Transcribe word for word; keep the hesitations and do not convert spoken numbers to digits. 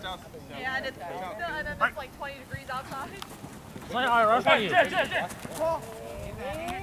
Yeah, and it's, and then it's like twenty degrees outside. Play, all right, rush on you. Jet, jet, jet.